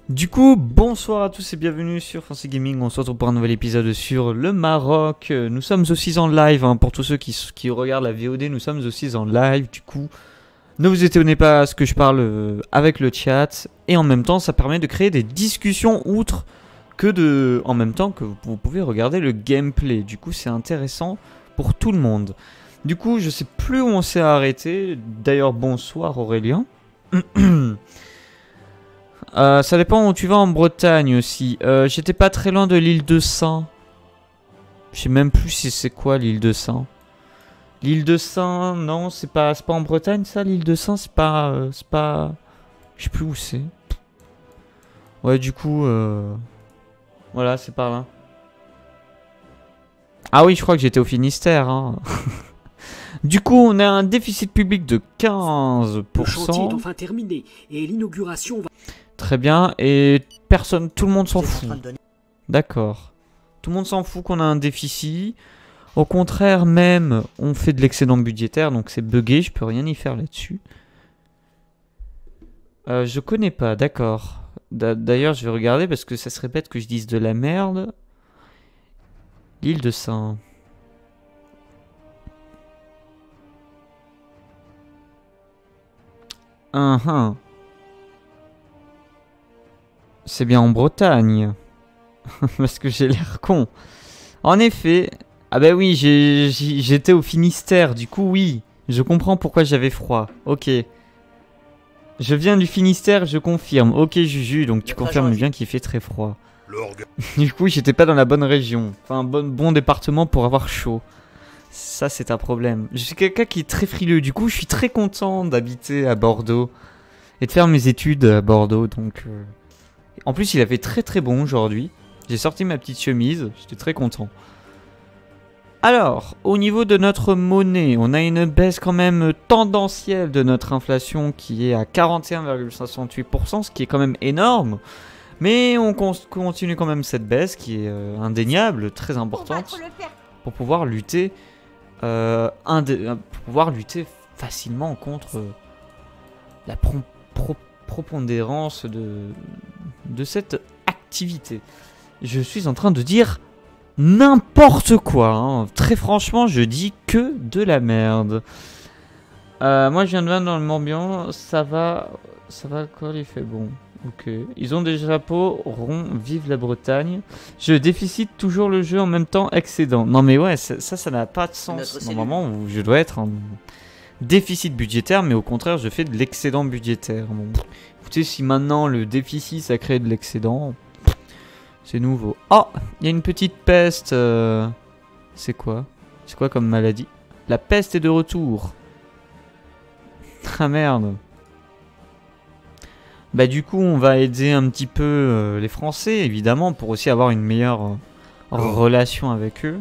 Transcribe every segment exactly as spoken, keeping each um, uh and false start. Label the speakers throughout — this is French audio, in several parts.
Speaker 1: Du coup, bonsoir à tous et bienvenue sur Français Gaming. On se retrouve pour un nouvel épisode sur le Maroc. Nous sommes aussi en live, hein, pour tous ceux qui, qui regardent la V O D, nous sommes aussi en live. Du coup, ne vous étonnez pas à ce que je parle euh, avec le chat. Et en même temps, ça permet de créer des discussions outre que de... En même temps que vous, vous pouvez regarder le gameplay. Du coup, c'est intéressant pour tout le monde. Du coup, je sais plus où on s'est arrêté. D'ailleurs, bonsoir Aurélien. Euh, ça dépend où tu vas en Bretagne aussi. Euh, J'étais pas très loin de l'île de Saint. Je sais même plus si c'est quoi l'île de Saint. L'île de Saint, non, c'est pas, pas en Bretagne ça, l'île de Saint, c'est pas, euh, c'est pas, je sais plus où c'est. Ouais, du coup, euh... voilà, c'est par là. Ah oui, je crois que j'étais au Finistère. Hein. Du coup, on a un déficit public de quinze pour cent.
Speaker 2: Le chantier est enfin terminé et l'inauguration va...
Speaker 1: Très bien, et personne, tout le monde s'en fout. D'accord. Tout le monde s'en fout qu'on a un déficit. Au contraire même, on fait de l'excédent budgétaire, donc c'est buggé, je peux rien y faire là-dessus. Euh, je connais pas, d'accord. D'ailleurs, je vais regarder parce que ça serait bête que je dise de la merde. L'île de Saint. Uh -huh. C'est bien en Bretagne. Parce que j'ai l'air con. En effet. Ah bah oui, j'étais au Finistère. Du coup, oui. Je comprends pourquoi j'avais froid. Ok. Je viens du Finistère, je confirme. Ok, Juju, donc tu confirmes bien qu'il fait très froid. Du coup, j'étais pas dans la bonne région. Enfin, un bon, bon département pour avoir chaud. Ça, c'est un problème. Je suis quelqu'un qui est très frileux. Du coup, je suis très content d'habiter à Bordeaux. Et de faire mes études à Bordeaux, donc... Euh... En plus, il a fait très très bon aujourd'hui. J'ai sorti ma petite chemise, j'étais très content. Alors, au niveau de notre monnaie, on a une baisse quand même tendancielle de notre inflation qui est à quarante et un virgule soixante-huit pour cent, ce qui est quand même énorme. Mais on continue quand même cette baisse qui est euh, indéniable, très importante, pour pouvoir lutter, euh, pour pouvoir lutter facilement contre euh, la pro pro propondérance de, de cette activité. Je suis en train de dire n'importe quoi. Hein. Très franchement, je dis que de la merde. Euh, moi, je viens de voir dans le Morbihan. Ça va, ça va quoi, il fait bon. Ok. Ils ont des chapeaux ronds. Vive la Bretagne. Je déficite toujours le jeu en même temps excédent. Non mais ouais, ça, ça n'a pas de sens. Normalement, je dois être en déficit budgétaire, mais au contraire, je fais de l'excédent budgétaire. Bon. Écoutez, si maintenant le déficit, ça crée de l'excédent, c'est nouveau. Oh, il y a une petite peste. Euh... C'est quoi? C'est quoi comme maladie? La peste est de retour. Ah merde. Bah du coup, on va aider un petit peu euh, les Français, évidemment, pour aussi avoir une meilleure euh, relation avec eux.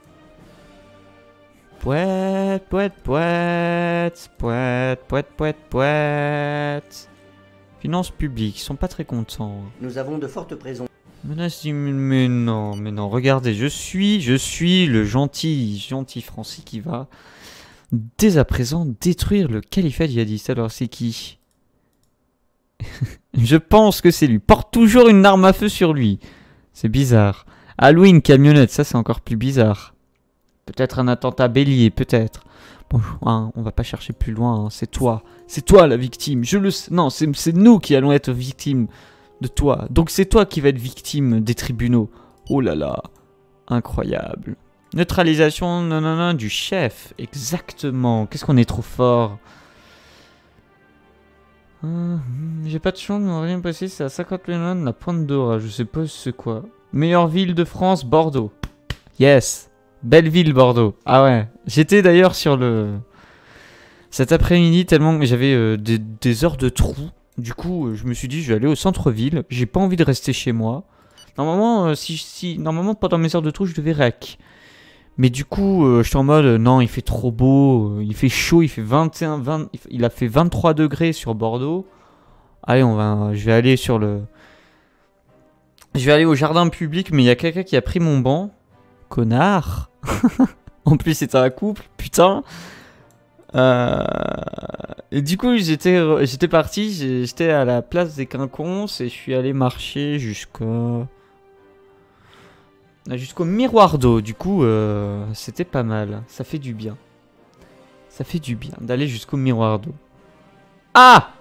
Speaker 1: Pouette, pouette, pouette, pouette, pouette, pouette, pouette. Finances publiques, ils sont pas très contents.
Speaker 3: Nous avons de fortes présomptions.
Speaker 1: Menace d'immunité, mais non, mais non, regardez, je suis, je suis le gentil, gentil Français qui va, dès à présent, détruire le califat djihadiste. Alors c'est qui? Je pense que c'est lui. Porte toujours une arme à feu sur lui. C'est bizarre. Halloween, camionnette, ça c'est encore plus bizarre. Peut-être un attentat bélier, peut-être. Bon, hein, on va pas chercher plus loin, hein. C'est toi. C'est toi la victime. Je le sais. Non, c'est nous qui allons être victimes de toi. Donc c'est toi qui vas être victime des tribunaux. Oh là là. Incroyable. Neutralisation non, non, non, du chef. Exactement. Qu'est-ce qu'on est trop fort. Hum, J'ai pas de chance, mais rien passé. C'est à cinquante millions de la Pointe d'Ora. Je sais pas c'est quoi. Meilleure ville de France, Bordeaux. Yes. Belle ville, Bordeaux. Ah ouais. J'étais d'ailleurs sur le... Cet après-midi, tellement que j'avais euh, des, des heures de trou. Du coup, euh, je me suis dit, je vais aller au centre-ville. J'ai pas envie de rester chez moi. Normalement, euh, si, si, normalement pendant mes heures de trou, je devais rec. Mais du coup, euh, j'étais en mode, euh, non, il fait trop beau. Euh, il fait chaud, il fait vingt et un, vingt... Il a fait vingt-trois degrés sur Bordeaux. Allez, on va, je vais aller sur le... Je vais aller au jardin public, mais il y a quelqu'un qui a pris mon banc. Connard. En plus, c'est un couple, putain. Euh, Et du coup, j'étais j'étais parti, j'ai- j'étais à la place des Quinconces et je suis allé marcher jusqu'à jusqu'au miroir d'eau. Du coup, euh, c'était pas mal. Ça fait du bien. Ça fait du bien d'aller jusqu'au miroir d'eau. Ah!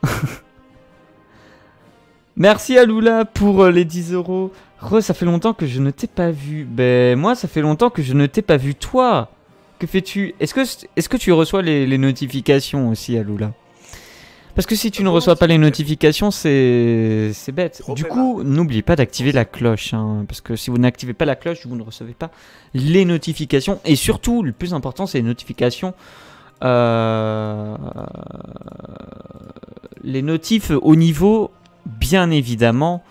Speaker 1: Merci à Lula pour euh, les dix euros. Re, ça fait longtemps que je ne t'ai pas vu. Ben, moi, ça fait longtemps que je ne t'ai pas vu. Toi, que fais-tu? Est-ce que, est-ce que tu reçois les, les notifications aussi, à Lula? Parce que si tu ne reçois pas les notifications, c'est c'est bête. Du coup, n'oubliez pas d'activer la cloche. Hein, parce que si vous n'activez pas la cloche, vous ne recevez pas les notifications. Et surtout, le plus important, c'est les notifications. Euh, les notifs au niveau, bien évidemment,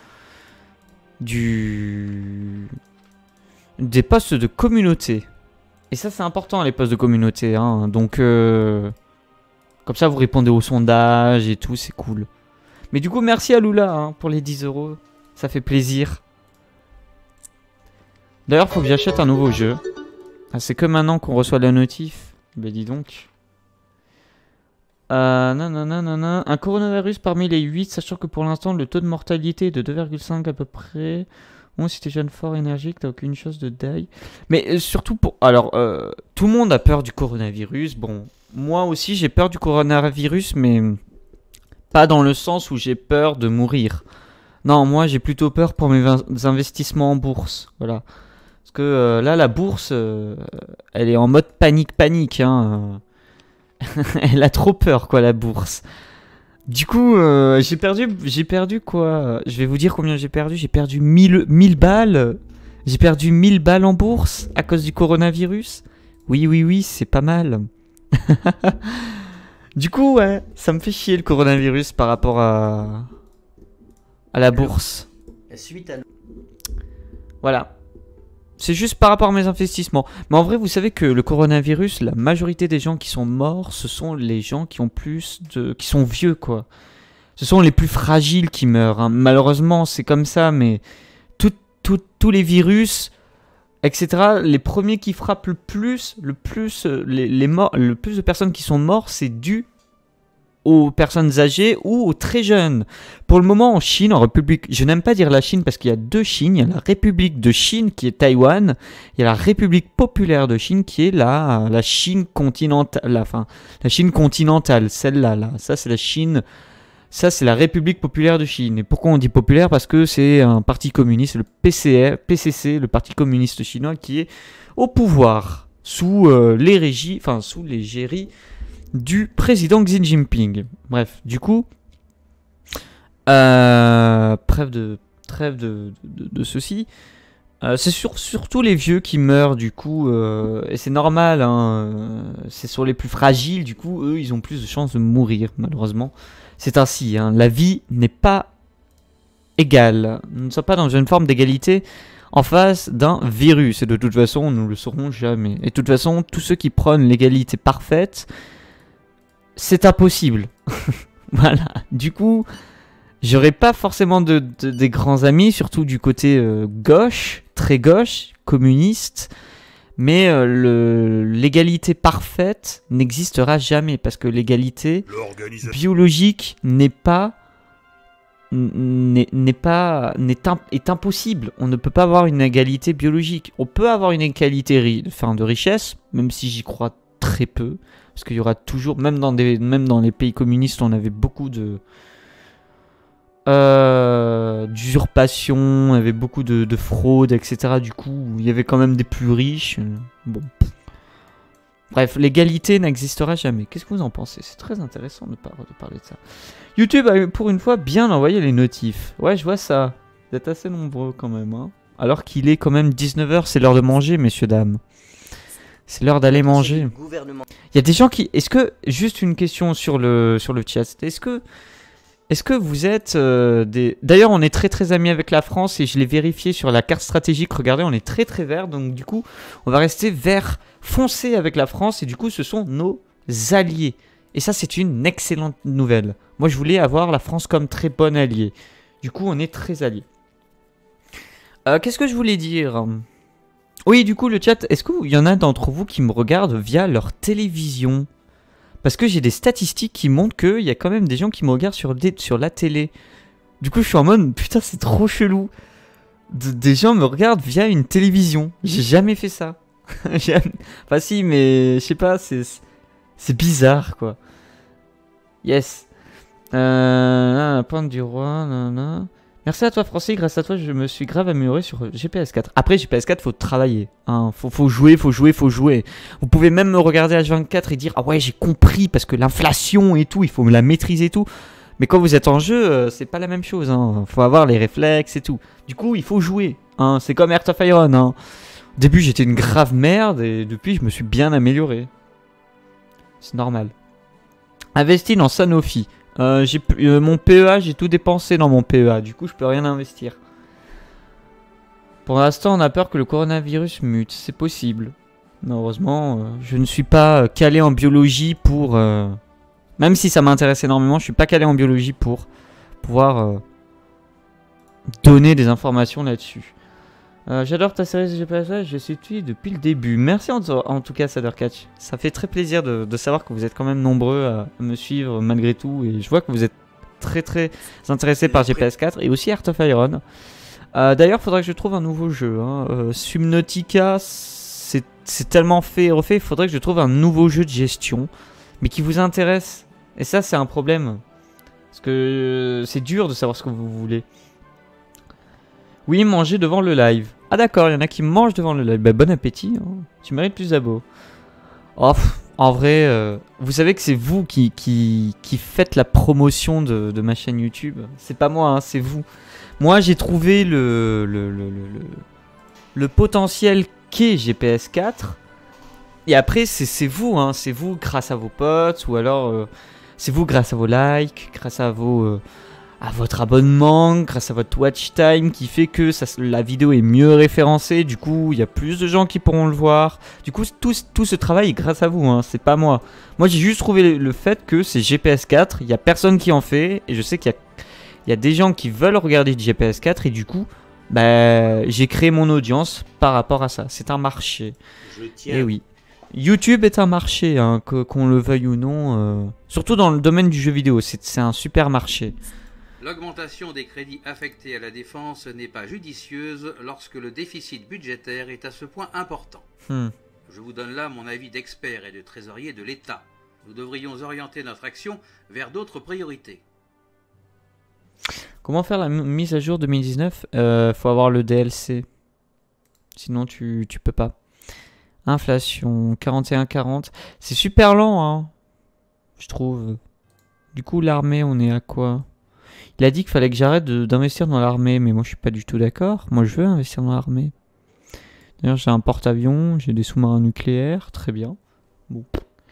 Speaker 1: du des posts de communauté. Et ça, c'est important, les posts de communauté. Hein, donc... Euh, Comme ça, vous répondez aux sondages et tout, c'est cool. Mais du coup, merci à Lula hein, pour les dix euros. Ça fait plaisir. D'ailleurs, faut que j'achète un nouveau jeu. Ah, c'est que maintenant qu'on reçoit la notif. Ben dis donc. Euh, nanana, nanana. Un coronavirus parmi les huit, sachant que pour l'instant, le taux de mortalité est de deux virgule cinq à peu près. Bon, si t'es jeune, fort, énergique, t'as aucune chose de die. Mais euh, surtout pour... Alors, euh, tout le monde a peur du coronavirus. Bon... Moi aussi, j'ai peur du coronavirus, mais pas dans le sens où j'ai peur de mourir. Non, moi, j'ai plutôt peur pour mes investissements en bourse. Voilà. Parce que euh, là, la bourse, euh, elle est en mode panique-panique. Hein. Elle a trop peur, quoi, la bourse. Du coup, euh, j'ai perdu, j'ai perdu quoi? Je vais vous dire combien j'ai perdu. J'ai perdu mille, mille balles. J'ai perdu mille balles en bourse à cause du coronavirus. Oui, oui, oui, c'est pas mal. Du coup, ouais, ça me fait chier le coronavirus par rapport à, à la bourse.
Speaker 3: Suite à...
Speaker 1: Voilà. C'est juste par rapport à mes investissements. Mais en vrai, vous savez que le coronavirus, la majorité des gens qui sont morts, ce sont les gens qui ont plus de... qui sont vieux, quoi. Ce sont les plus fragiles qui meurent. Hein. Malheureusement, c'est comme ça, mais tout, tout, tous les virus... et cetera. Les premiers qui frappent le plus, le plus, les, les morts, le plus de personnes qui sont mortes, c'est dû aux personnes âgées ou aux très jeunes. Pour le moment, en Chine, en République, je n'aime pas dire la Chine parce qu'il y a deux Chines. Il y a la République de Chine qui est Taïwan. Il y a la République populaire de Chine qui est la, la Chine continentale. La, enfin, la Chine continentale, celle-là. Là. Ça, c'est la Chine. Ça, c'est la République populaire de Chine. Et pourquoi on dit populaire? Parce que c'est un parti communiste, le P C C, le Parti communiste chinois, qui est au pouvoir sous euh, les régies, enfin sous l'égérie du président Xi Jinping. Bref, du coup, euh, trêve de trêve de, de, de ceci. Euh, c'est sur, surtout les vieux qui meurent, du coup, euh, et c'est normal. Hein, c'est sur les plus fragiles, du coup, eux, ils ont plus de chances de mourir, malheureusement. C'est ainsi, hein. La vie n'est pas égale. Nous ne sommes pas dans une forme d'égalité en face d'un virus. Et de toute façon, nous ne le saurons jamais. Et de toute façon, tous ceux qui prônent l'égalité parfaite, c'est impossible. Voilà. Du coup, j'aurais pas forcément de, de, des grands amis, surtout du côté euh, gauche, très gauche, communiste. Mais euh, l'égalité parfaite n'existera jamais parce que l'égalité biologique n'est pas n'est pas n'est un, est impossible. On ne peut pas avoir une égalité biologique. On peut avoir une égalité enfin, de richesse, même si j'y crois très peu, parce qu'il y aura toujours, même dans des même dans les pays communistes, on avait beaucoup de Euh, d'usurpation, il y avait beaucoup de, de fraude, et cetera. Du coup, il y avait quand même des plus riches. Bon. Bref, l'égalité n'existera jamais. Qu'est-ce que vous en pensez? C'est très intéressant de, par de parler de ça. YouTube a pour une fois bien envoyé les notifs. Ouais, je vois ça. Vous êtes assez nombreux quand même. Hein. Alors qu'il est quand même dix-neuf heures, c'est l'heure de manger, messieurs, dames. C'est l'heure d'aller manger. Il y a des gens qui... Est-ce que... Juste une question sur le, sur le chat. Est-ce que... Est-ce que vous êtes euh, des... D'ailleurs, on est très très amis avec la France et je l'ai vérifié sur la carte stratégique. Regardez, on est très très vert. Donc du coup, on va rester vert foncé avec la France et du coup, ce sont nos alliés. Et ça, c'est une excellente nouvelle. Moi, je voulais avoir la France comme très bon allié. Du coup, on est très alliés. Euh, Qu'est-ce que je voulais dire? Oui, du coup, le chat, est-ce qu'il y en a d'entre vous qui me regardent via leur télévision? Parce que j'ai des statistiques qui montrent qu'il y a quand même des gens qui me regardent sur, des, sur la télé. Du coup, je suis en mode, putain, c'est trop chelou. De, des gens me regardent via une télévision. J'ai jamais fait ça. Enfin si, mais je sais pas, c'est c'est bizarre, quoi. Yes. Euh, la pointe du roi, nanana. Merci à toi, Français. Grâce à toi, je me suis grave amélioré sur G P S quatre. Après, G P S quatre, faut travailler. Hein. Faut, faut jouer, faut jouer, faut jouer. Vous pouvez même me regarder H vingt-quatre et dire, ah ouais, j'ai compris, parce que l'inflation et tout, il faut me la maîtriser et tout. Mais quand vous êtes en jeu, euh, c'est pas la même chose. Hein. Faut avoir les réflexes et tout. Du coup, il faut jouer. Hein. C'est comme Heart of Iron. Hein. Au début, j'étais une grave merde et depuis, je me suis bien amélioré. C'est normal. Investi dans Sanofi. Euh, j'ai, euh, mon P E A, j'ai tout dépensé dans mon P E A. Du coup, je peux rien investir. Pour l'instant, on a peur que le coronavirus mute. C'est possible. Mais heureusement, euh, je ne suis pas calé en biologie pour... Euh... Même si ça m'intéresse énormément, je suis pas calé en biologie pour pouvoir euh, donner des informations là-dessus. Euh, J'adore ta série G P S, je suis depuis le début. Merci en, en tout cas, Sadercatch. Ça fait très plaisir de, de savoir que vous êtes quand même nombreux à me suivre malgré tout. Et je vois que vous êtes très très intéressés par G P S quatre et aussi Heart of Iron. Euh, D'ailleurs, il faudrait que je trouve un nouveau jeu. Hein. Euh, Subnautica, c'est tellement fait et refait. Il faudrait que je trouve un nouveau jeu de gestion, mais qui vous intéresse. Et ça, c'est un problème. Parce que c'est dur de savoir ce que vous voulez. Oui, manger devant le live. Ah d'accord, il y en a qui mangent devant le live. Bah, bon appétit, hein. Tu mérites plus d'abos. Oh, pff, en vrai, euh, vous savez que c'est vous qui, qui, qui faites la promotion de, de ma chaîne YouTube. C'est pas moi, hein, c'est vous. Moi, j'ai trouvé le, le, le, le, le, le potentiel qu'est G P S quatre. Et après, c'est vous, hein, c'est vous grâce à vos potes, ou alors euh, c'est vous grâce à vos likes, grâce à vos... Euh, à votre abonnement, grâce à votre watch time qui fait que ça, la vidéo est mieux référencée, du coup il y a plus de gens qui pourront le voir. Du coup tout, tout ce travail est grâce à vous, hein, c'est pas moi. Moi j'ai juste trouvé le, le fait que c'est G P S quatre, il y a personne qui en fait, et je sais qu'il y, y a des gens qui veulent regarder du G P S quatre, et du coup bah, j'ai créé mon audience par rapport à ça. C'est un marché. Je tiens. Et oui. YouTube est un marché, hein, qu'on le veuille ou non, euh, surtout dans le domaine du jeu vidéo, c'est un super marché.
Speaker 3: L'augmentation des crédits affectés à la défense n'est pas judicieuse lorsque le déficit budgétaire est à ce point important. Hmm. Je vous donne là mon avis d'expert et de trésorier de l'État. Nous devrions orienter notre action vers d'autres priorités.
Speaker 1: Comment faire la mise à jour deux mille dix-neuf? euh, Faut avoir le D L C. Sinon tu, tu peux pas. Inflation, quarante et un quarante. C'est super lent, hein, je trouve. Du coup, l'armée, on est à quoi? Il a dit qu'il fallait que j'arrête d'investir dans l'armée, mais moi je suis pas du tout d'accord. Moi je veux investir dans l'armée. D'ailleurs j'ai un porte-avions, j'ai des sous-marins nucléaires, très bien. Bon.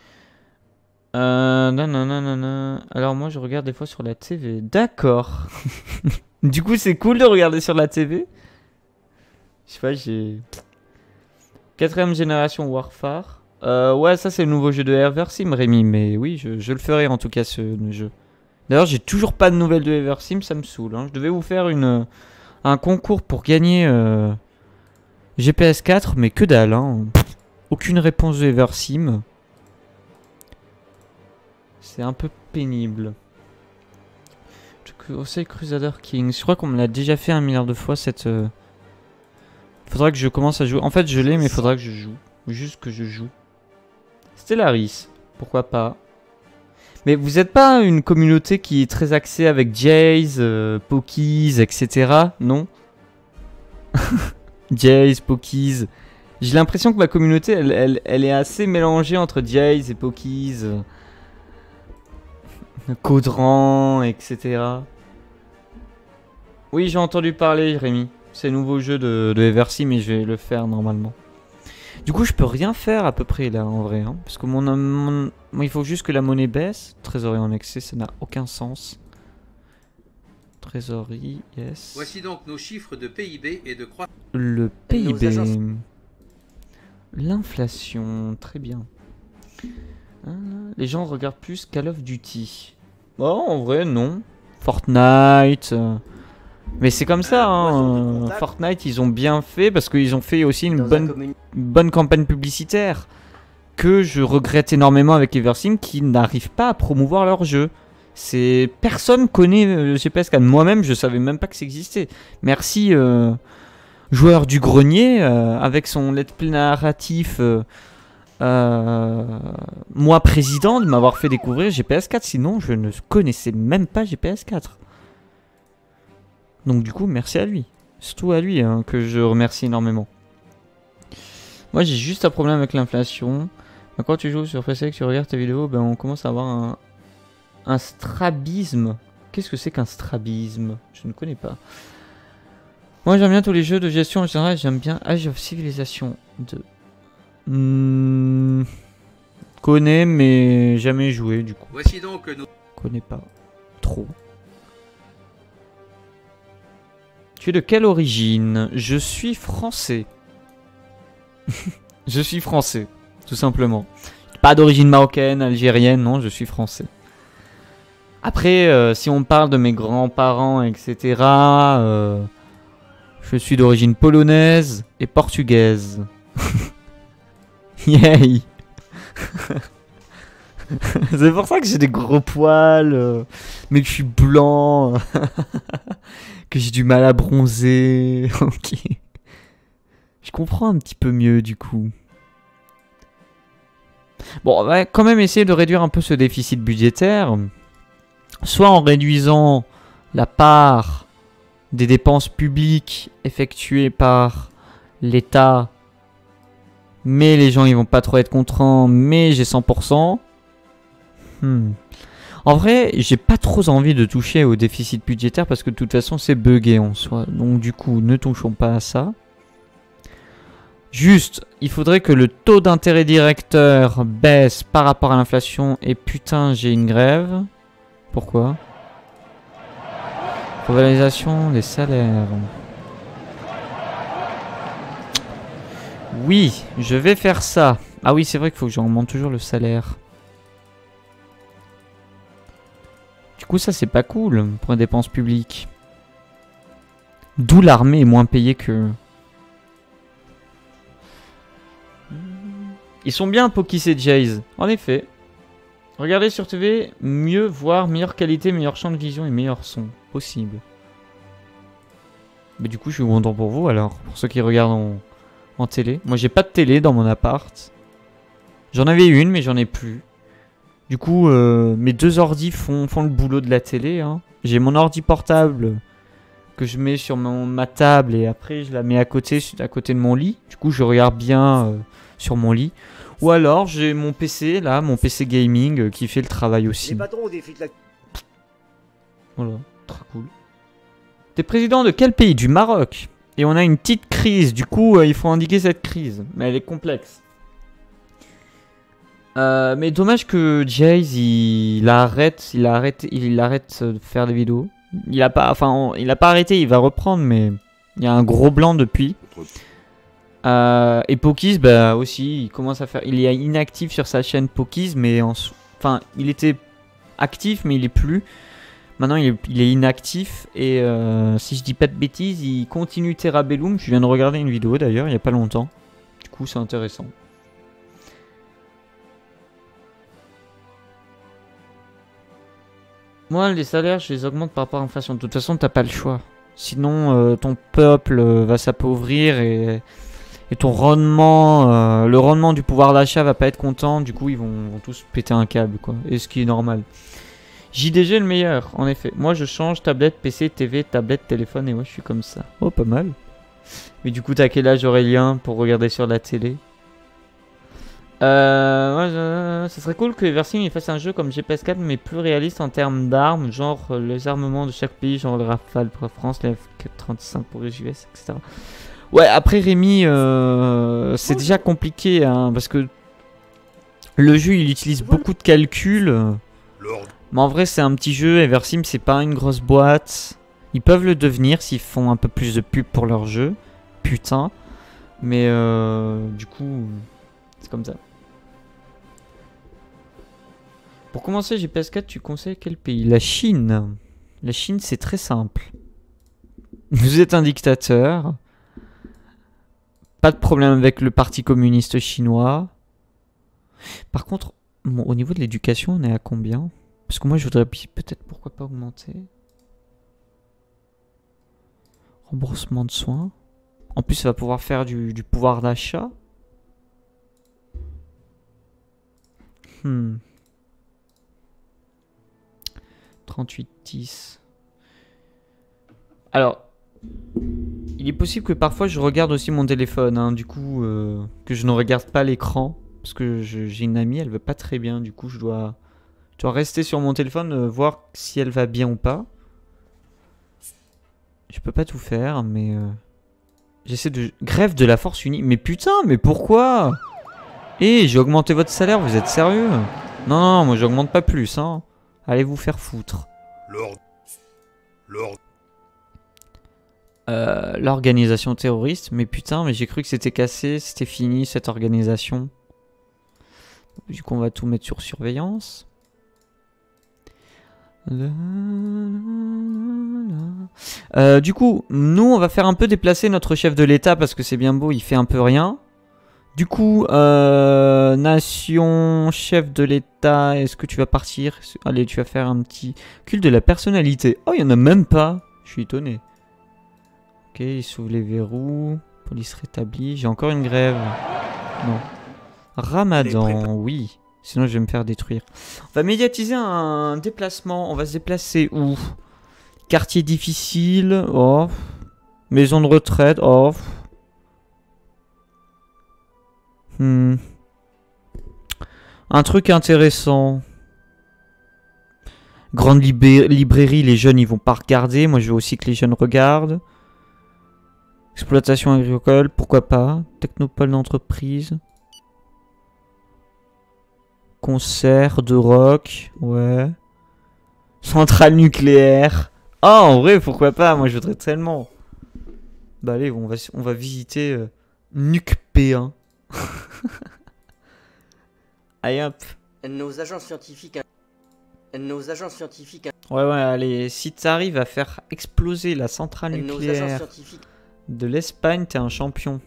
Speaker 1: Euh, nanana. Alors moi je regarde des fois sur la T V. D'accord. Du coup c'est cool de regarder sur la T V. Je sais pas, j'ai... Quatrième génération Warfare. Euh, ouais, ça c'est le nouveau jeu de Eversim, Rémi. Mais oui, je, je le ferai en tout cas ce jeu. D'ailleurs, j'ai toujours pas de nouvelles de Eversim, ça me saoule. Hein. Je devais vous faire une, un concours pour gagner euh, G P S quatre, mais que dalle. Hein. Aucune réponse de Eversim. C'est un peu pénible. Conseil Crusader Kings. Je crois qu'on me l'a déjà fait un milliard de fois cette... Euh... Faudra que je commence à jouer. En fait, je l'ai, mais il faudra que je joue. Juste que je joue. Stellaris. Pourquoi pas. Mais vous n'êtes pas une communauté qui est très axée avec Jace, euh, Pokies, et cetera. Non? Jace, Pokies. J'ai l'impression que ma communauté, elle, elle, elle est assez mélangée entre Jace et Pokies. Euh, Caudran, et cetera. Oui, j'ai entendu parler, Rémi. C'est le nouveau jeu de, de Eversim, mais je vais le faire normalement. Du coup, je peux rien faire à peu près là en vrai. Hein, parce que mon, mon, mon. Il faut juste que la monnaie baisse. Trésorerie en excès, ça n'a aucun sens. Trésorerie, yes.
Speaker 3: Voici donc nos chiffres de P I B et de croissance.
Speaker 1: Le P I B. L'inflation, très bien. Ah, les gens regardent plus Call of Duty. Bon, en vrai, non. Fortnite. Euh... Mais c'est comme ça, hein. Fortnite, ils ont bien fait parce qu'ils ont fait aussi une bonne, une bonne campagne publicitaire. que je regrette énormément avec Eversim qui n'arrivent pas à promouvoir leur jeu. C'est Personne connaît le G P S quatre. Moi-même, je savais même pas que ça existait. Merci euh, joueur du grenier euh, avec son let's play narratif. Euh, euh, moi président de m'avoir fait découvrir G P S quatre. Sinon, je ne connaissais même pas G P S quatre. Donc du coup, merci à lui. Surtout à lui hein, que je remercie énormément. Moi, j'ai juste un problème avec l'inflation. Quand tu joues sur P C et que tu regardes tes vidéos, ben, on commence à avoir un... Un strabisme. Qu'est-ce que c'est qu'un strabisme? Je ne connais pas. Moi j'aime bien tous les jeux de gestion en général. J'aime bien Age of Civilization deux. Hmm... Connais mais jamais joué du coup.
Speaker 3: Voici donc nos...
Speaker 1: Connais pas. Trop. Tu es de quelle origine? Je suis français. Je suis français. Tout simplement. Pas d'origine marocaine, algérienne, non, je suis français. Après, euh, si on parle de mes grands-parents, et cetera, euh, je suis d'origine polonaise et portugaise. Yay. C'est pour ça que j'ai des gros poils, euh, mais que je suis blanc, que j'ai du mal à bronzer. Ok. Je comprends un petit peu mieux du coup. Bon, on va quand même essayer de réduire un peu ce déficit budgétaire. Soit en réduisant la part des dépenses publiques effectuées par l'État, mais les gens ils vont pas trop être contents, mais j'ai cent pour cent. Hmm. En vrai, j'ai pas trop envie de toucher au déficit budgétaire parce que de toute façon c'est buggé en soi. Donc du coup, ne touchons pas à ça. Juste, il faudrait que le taux d'intérêt directeur baisse par rapport à l'inflation. Et putain, j'ai une grève. Pourquoi? Revalorisation des salaires. Oui, je vais faire ça. Ah oui, c'est vrai qu'il faut que j'augmente toujours le salaire. Du coup, ça, c'est pas cool pour les dépenses publiques. D'où l'armée est moins payée que... Ils sont bien Pokis et Jays. En effet. Regardez sur T V, mieux voir, meilleure qualité, meilleur champ de vision et meilleur son possible. Mais du coup, je suis content pour vous alors, pour ceux qui regardent en, en télé. Moi, j'ai pas de télé dans mon appart. J'en avais une, mais j'en ai plus. Du coup, euh, mes deux ordis font, font le boulot de la télé. Hein. J'ai mon ordi portable que je mets sur mon, ma table et après, je la mets à côté, à côté de mon lit. Du coup, je regarde bien euh, sur mon lit. Ou alors j'ai mon P C là, mon P C gaming euh, qui fait le travail aussi.
Speaker 2: Les patrons défient la...
Speaker 1: Voilà, très cool. T'es président de quel pays? Du Maroc. Et on a une petite crise, du coup euh, il faut indiquer cette crise. Mais elle est complexe. Euh, mais dommage que Jays il arrête, il arrête, il arrête de faire des vidéos. Il a pas, enfin il a pas arrêté, il va reprendre, mais il y a un gros blanc depuis. Euh, et Pokis, bah aussi, il commence à faire. Il est inactif sur sa chaîne Pokis, mais en, enfin, il était actif, mais il est plus. Maintenant, il est, il est inactif. Et euh, si je dis pas de bêtises, il continue Terra Bellum. Je viens de regarder une vidéo d'ailleurs, il y a pas longtemps. Du coup, c'est intéressant. Moi, les salaires, je les augmente par rapport à l'inflation. De toute façon, t'as pas le choix. Sinon, euh, ton peuple euh, va s'appauvrir et. Et ton rendement, euh, le rendement du pouvoir d'achat va pas être content. Du coup, ils vont, vont tous péter un câble, quoi. Et ce qui est normal. J D G le meilleur, en effet. Moi, je change tablette, P C, T V, tablette, téléphone. Et moi, je suis comme ça. Oh, pas mal. Mais du coup, t'as quel âge, Aurélien, pour regarder sur la télé? Euh, moi, je... ça serait cool que Eversim il fasse un jeu comme G P S quatre, mais plus réaliste en termes d'armes. Genre euh, les armements de chaque pays, genre le Rafale pour la France, les F trente-cinq pour les U S, et cetera. Ouais, après Rémi, euh, c'est déjà compliqué, hein, parce que le jeu, il utilise beaucoup de calculs. Mais en vrai, c'est un petit jeu, Eversim, c'est pas une grosse boîte. Ils peuvent le devenir s'ils font un peu plus de pub pour leur jeu. Putain. Mais euh, du coup, c'est comme ça. Pour commencer G P S quatre, tu conseilles quel pays? La Chine. La Chine, c'est très simple. Vous êtes un dictateur. Pas de problème avec le parti communiste chinois. Par contre, bon, au niveau de l'éducation, on est à combien? Parce que moi, je voudrais peut-être, pourquoi pas augmenter. Remboursement de soins. En plus, ça va pouvoir faire du, du pouvoir d'achat. Hmm. trente-huit dix. Alors, il est possible que parfois je regarde aussi mon téléphone, hein, du coup, euh, que je ne regarde pas l'écran. Parce que j'ai une amie, elle va pas très bien, du coup je dois, je dois rester sur mon téléphone, euh, voir si elle va bien ou pas. Je peux pas tout faire, mais... Euh, j'essaie de... Grève de la force unie. Mais putain, mais pourquoi? Eh, j'ai augmenté votre salaire, vous êtes sérieux? Non, non, moi j'augmente pas plus, hein. Allez vous faire foutre.
Speaker 4: L'ordre. L'ordre.
Speaker 1: Euh, L'organisation terroriste. Mais putain, mais j'ai cru que c'était cassé, c'était fini cette organisation. Du coup, on va tout mettre sur surveillance. Euh, du coup, nous, on va faire un peu déplacer notre chef de l'État parce que c'est bien beau, il fait un peu rien. Du coup, euh, nation, chef de l'État, est-ce que tu vas partir? Allez, tu vas faire un petit culte de la personnalité. Oh, il n'y en a même pas. Je suis étonné. Ok, il s'ouvre les verrous. Police rétablie. J'ai encore une grève. Non. Ramadan, oui. Sinon, je vais me faire détruire. On va médiatiser un déplacement. On va se déplacer où? Quartier difficile. Oh. Maison de retraite. Oh. Hmm. Un truc intéressant. Grande libé librairie, les jeunes ils vont pas regarder. Moi je veux aussi que les jeunes regardent. Exploitation agricole, pourquoi pas. Technopole d'entreprise. Concert de rock, ouais. Centrale nucléaire. Ah, en vrai, pourquoi pas? Moi je voudrais tellement. Bah allez, on va, on va visiter euh, Nuc P un. Allez hop.
Speaker 5: Nos agents scientifiques... Nos agents scientifiques...
Speaker 1: Ouais ouais allez, si t'arrives à faire exploser la centrale nucléaire de l'Espagne, t'es un champion.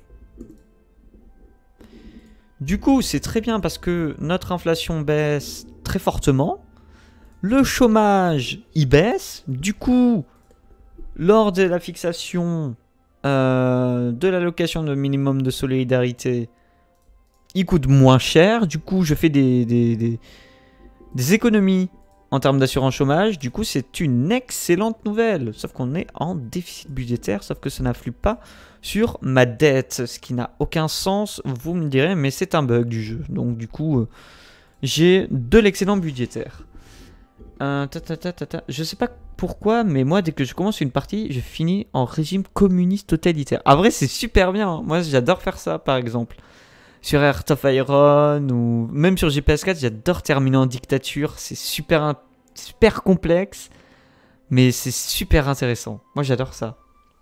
Speaker 1: Du coup c'est très bien parce que notre inflation baisse très fortement. Le chômage il baisse. Du coup, lors de la fixation euh, de l'allocation de minimum de solidarité, il coûte moins cher, du coup je fais des, des, des, des économies en termes d'assurance chômage, du coup c'est une excellente nouvelle. Sauf qu'on est en déficit budgétaire, sauf que ça n'influe pas sur ma dette, ce qui n'a aucun sens, vous me direz, mais c'est un bug du jeu. Donc du coup, euh, j'ai de l'excédent budgétaire. Euh, ta, ta, ta, ta, ta. Je sais pas pourquoi, mais moi dès que je commence une partie, je finis en régime communiste totalitaire. Ah vrai c'est super bien, hein. Moi j'adore faire ça par exemple. Sur Heart of Iron ou même sur G P S quatre, j'adore terminer en dictature. C'est super, super complexe, mais c'est super intéressant. Moi, j'adore ça.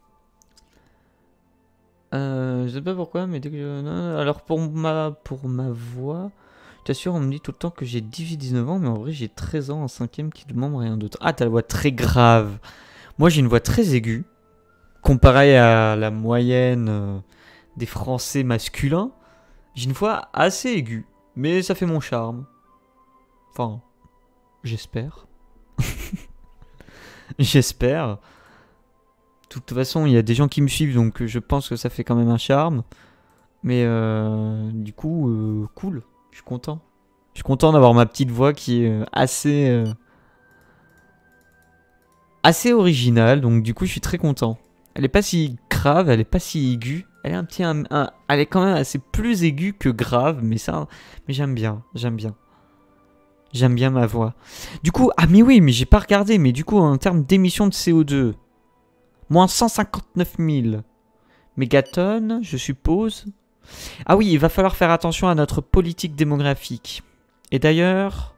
Speaker 1: Euh, je sais pas pourquoi, mais dès que je... Alors, pour ma, pour ma voix, je t'assure, on me dit tout le temps que j'ai dix-huit dix-neuf ans, mais en vrai, j'ai treize ans en cinquième qui demande rien d'autre. Ah, t'as la voix très grave. Moi, j'ai une voix très aiguë, comparée à la moyenne euh, des Français masculins. J'ai une voix assez aiguë, mais ça fait mon charme. Enfin, j'espère. J'espère. De toute façon, il y a des gens qui me suivent, donc je pense que ça fait quand même un charme. Mais euh, du coup, euh, cool. Je suis content. Je suis content d'avoir ma petite voix qui est assez... Euh, assez originale, donc du coup, je suis très content. Elle est pas si grave, elle est pas si aiguë. Elle est un petit, un, un, elle est quand même assez plus aiguë que grave, mais ça, mais j'aime bien, j'aime bien, j'aime bien ma voix. Du coup, ah mais oui, mais j'ai pas regardé, mais du coup en termes d'émissions de C O deux, moins cent cinquante-neuf mille mégatonnes, je suppose. Ah oui, il va falloir faire attention à notre politique démographique. Et d'ailleurs,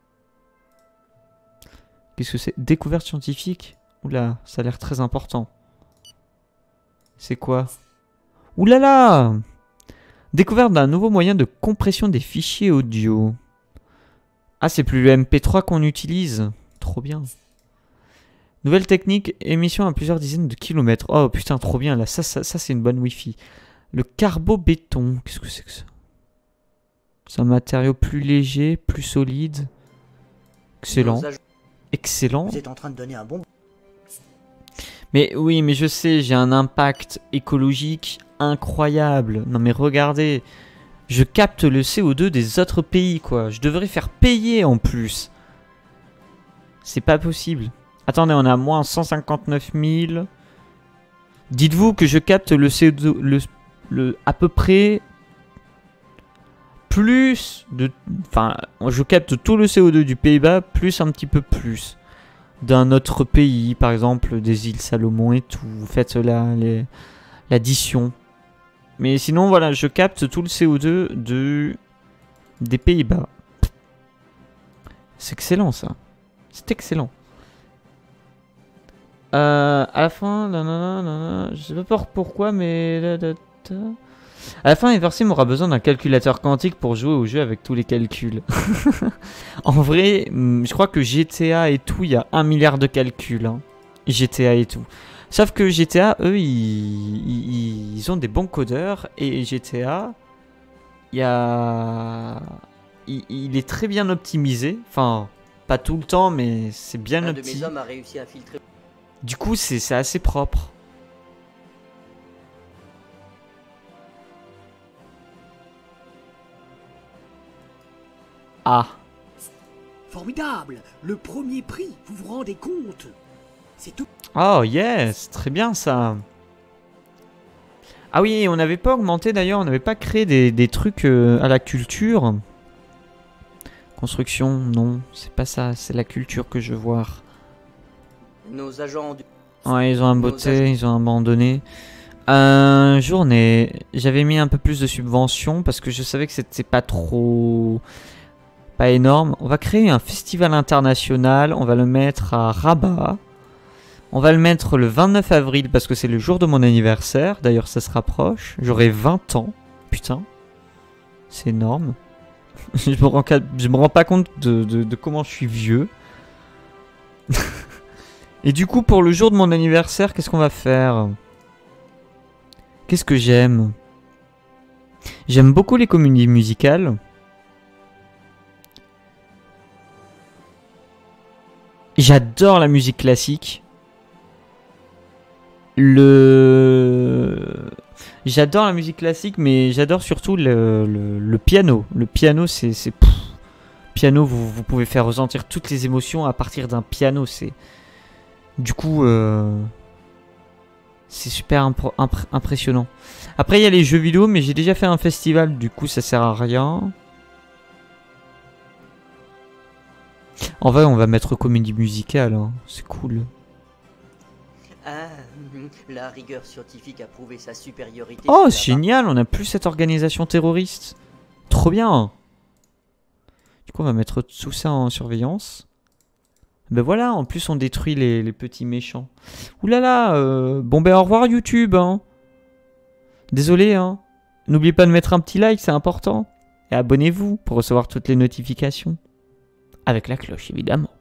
Speaker 1: qu'est-ce que c'est? Découverte scientifique? Oula, ça a l'air très important. C'est quoi? Ouh là là! Découverte d'un nouveau moyen de compression des fichiers audio. Ah, c'est plus le M P trois qu'on utilise. Trop bien. Nouvelle technique, émission à plusieurs dizaines de kilomètres. Oh putain, trop bien. Là, ça, ça, ça c'est une bonne Wi-Fi. Le carbobéton. Qu'est-ce que c'est que ça? C'est un matériau plus léger, plus solide. Excellent. Excellent.
Speaker 5: Vous êtes en train de donner un bon...
Speaker 1: Mais oui, mais je sais, j'ai un impact écologique incroyable. Non mais regardez, je capte le C O deux des autres pays, quoi. Je devrais faire payer en plus. C'est pas possible. Attendez, on a moins cent cinquante-neuf mille. Dites-vous que je capte le C O deux, le, le, à peu près plus de... Enfin, je capte tout le C O deux du Pays-Bas, plus un petit peu plus d'un autre pays, par exemple des îles Salomon et tout. Vous faites l'addition. Mais sinon, voilà, je capte tout le C O deux de, des Pays-Bas. C'est excellent, ça. C'est excellent. Euh, à la fin, nanana, nanana, je sais pas pourquoi, mais... Da, da, da. À la fin, Eversim aura besoin d'un calculateur quantique pour jouer au jeu avec tous les calculs. En vrai, je crois que G T A et tout, il y a un milliard de calculs. Hein. G T A et tout. Sauf que G T A, eux, ils, ils, ils ont des bons codeurs. Et G T A, il y a... Il, il est très bien optimisé. Enfin, pas tout le temps, mais c'est bien
Speaker 5: Un
Speaker 1: optimisé.
Speaker 5: de mes hommes a réussi à filtrer...
Speaker 1: Du coup, c'est assez propre. Ah.
Speaker 2: Formidable. Le premier prix, vous vous rendez compte? C'est tout.
Speaker 1: Oh yes, très bien ça. Ah oui, on n'avait pas augmenté d'ailleurs, on n'avait pas créé des, des trucs euh, à la culture. Construction, non, c'est pas ça, c'est la culture que je veux voir.
Speaker 5: Nos agents du...
Speaker 1: Ouais, ils ont abandonné, ils ont abandonné. Euh, journée, j'avais mis un peu plus de subventions parce que je savais que c'était pas trop... Pas énorme. On va créer un festival international, on va le mettre à Rabat. On va le mettre le vingt-neuf avril parce que c'est le jour de mon anniversaire. D'ailleurs, ça se rapproche. J'aurai vingt ans. Putain. C'est énorme. je, me rends, je me rends pas compte de, de, de comment je suis vieux. Et du coup, pour le jour de mon anniversaire, qu'est-ce qu'on va faire? Qu'est-ce que j'aime? J'aime beaucoup les comédies musicales. J'adore la musique classique. Le... J'adore la musique classique, mais j'adore surtout le, le, le piano. Le piano, c'est... Piano, vous, vous pouvez faire ressentir toutes les émotions à partir d'un piano. C'est... Du coup, euh... c'est super impr impr impressionnant. Après, il y a les jeux vidéo, mais j'ai déjà fait un festival, du coup, ça sert à rien. En vrai, on va mettre comédie musicale, hein. C'est cool.
Speaker 5: Ah, la rigueur scientifique a prouvé sa supériorité.
Speaker 1: Oh, c'est génial, on n'a plus cette organisation terroriste. Trop bien. Du coup, on va mettre tout ça en surveillance. Ben voilà, en plus, on détruit les, les petits méchants. Ouh là là, euh, bon ben au revoir YouTube, hein. Désolé, hein. N'oubliez pas de mettre un petit like, c'est important. Et abonnez-vous pour recevoir toutes les notifications. Avec la cloche, évidemment.